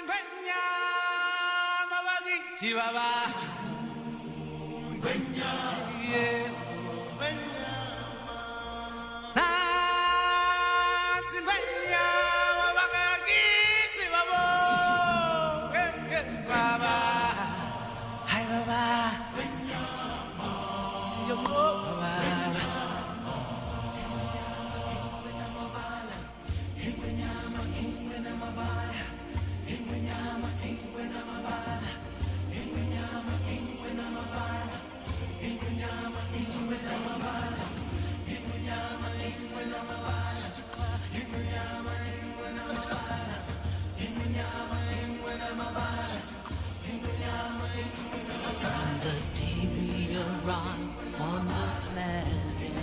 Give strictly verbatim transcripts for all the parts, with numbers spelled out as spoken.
Chihuahua. Yeah. From the day we arrive on the planet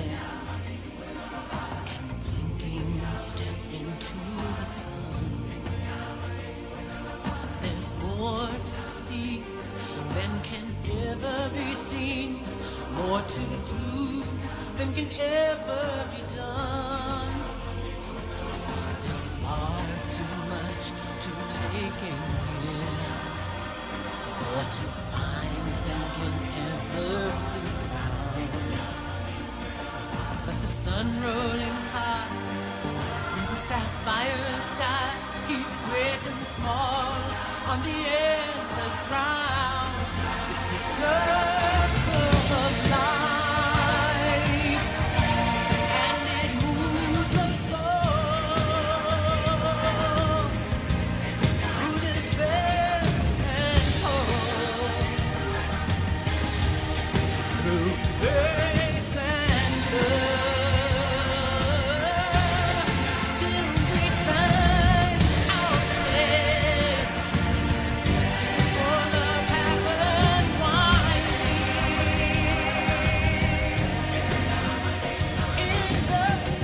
and blinking step into the sun, there's more to see than can ever be seen, more to do than can ever be done. There's far too much to take in here, more to find than can ever be found. But the sun rolling high through the sapphire sky keeps great and small on the endless round. It's the circle of life, and it moves us all through despair and hope, through faith and love, till we find our place. For love happened wisely in the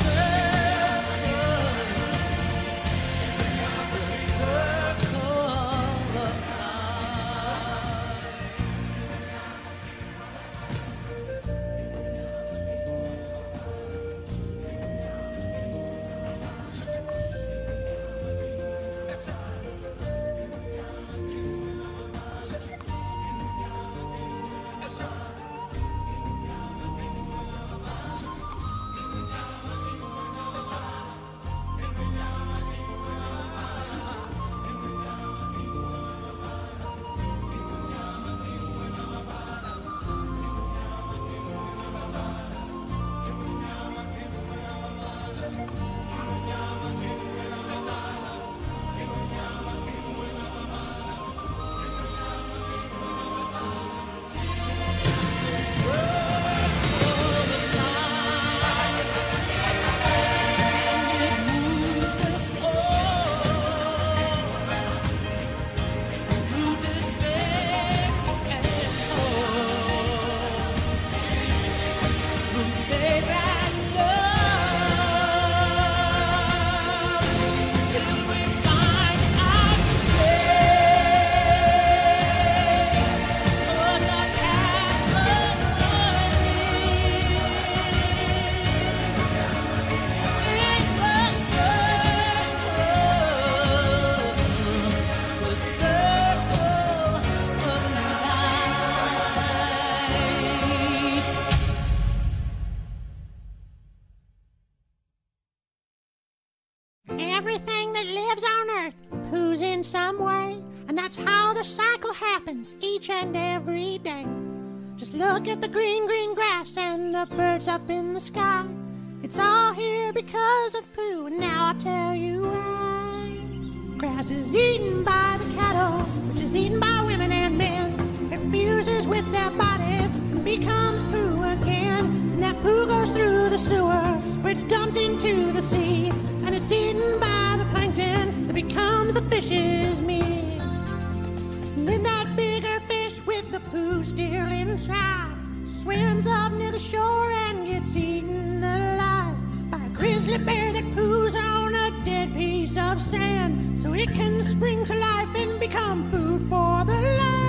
circle, the circle of Everything that lives on Earth poos in some way, and that's how the cycle happens each and every day. Just look at the green, green grass and the birds up in the sky. It's all here because of poo, and now I'll tell you why. Grass is eaten by the cattle, which is eaten by women and men. It fuses with their bodies and becomes poo again. And that poo goes through the sewer, where it's dumped into the sea. And it's eaten by the plankton that becomes the fish's meat. And then that bigger fish with the poo still inside swims up near the shore and gets eaten alive by a grizzly bear that poos on a dead piece of sand, so it can spring to life and become food for the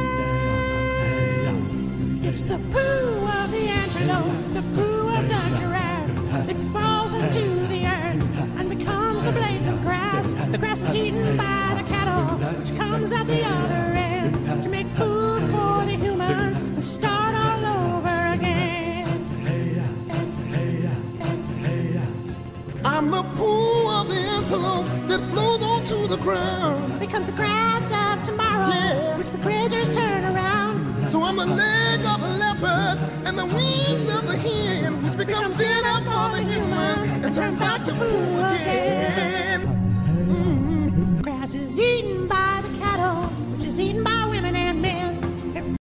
land. It's the poo of the antelope, the poo of the giraffe that falls into the earth and becomes the blades of grass. The grass is eaten by the cattle, which comes and start all over again. I'm the pool of the antelope that flows onto the ground. Becomes the grass of tomorrow, Yeah. which the grazers turn around. So I'm the leg of the leopard and the wings of the hen, which becomes dinner for the human and turns back to food